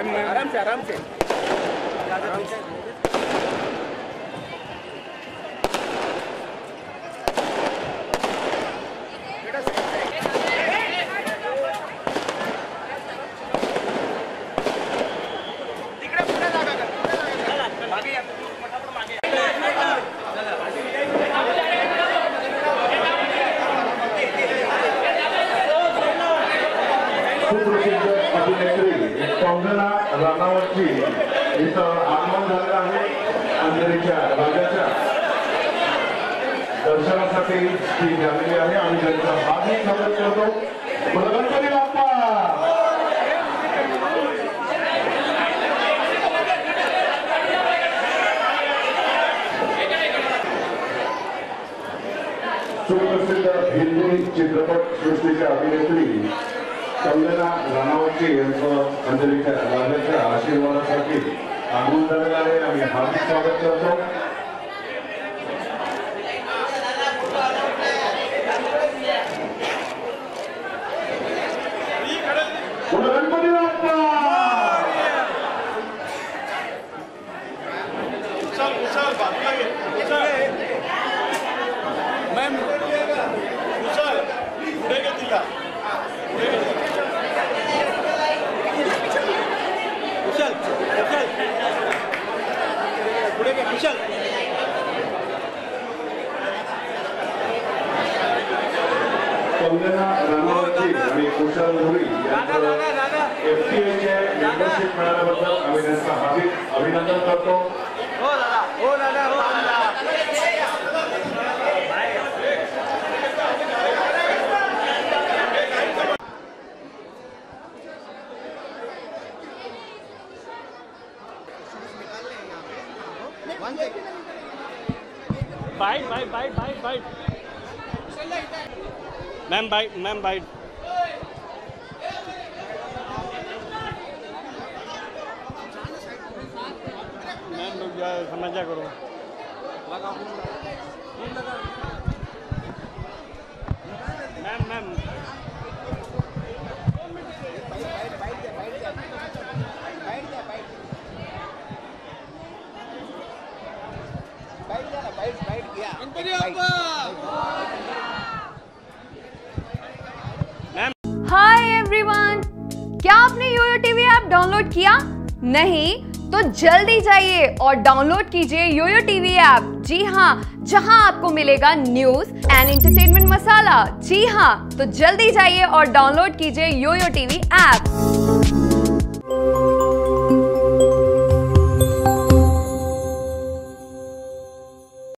आराम से आराम से। कंगना राणावतची इथं आगमन झालेलं आहे। अंधेरीच्या राजाच्या दर्शनासाठी ती झालेली आहे आणि त्यांचा हार्दिक स्वागत करतो। गणपती बाप्पा सुप्रसिद्ध हिंदी चित्रपट सृष्टीच्या अभिनेत्री कंगना राणावतची यांचं अंधेरीच्या राजाच्या आशीर्वादासाठी आगमन झालेलं आहे। आम्ही हार्दिक स्वागत करतो। गणपती बाप्पा मैम कुशल कंगना राणावतची आणि कुशल धुरी FTA मेंबरशिप मिळाल्याबद्दल आम्ही त्यांचं हार्दिक अभिनंदन करतो। हो दादा बाइट मैम बाइट मैम समझा करो मैम हाय एवरीवन, क्या आपने योयो टीवी ऐप डाउनलोड किया? नहीं तो जल्दी जाइए और डाउनलोड कीजिए योयो टीवी ऐप। जी हाँ, जहां आपको मिलेगा न्यूज एंड एंटरटेनमेंट मसाला। जी हाँ, तो जल्दी जाइए और डाउनलोड कीजिए योयो टीवी ऐप।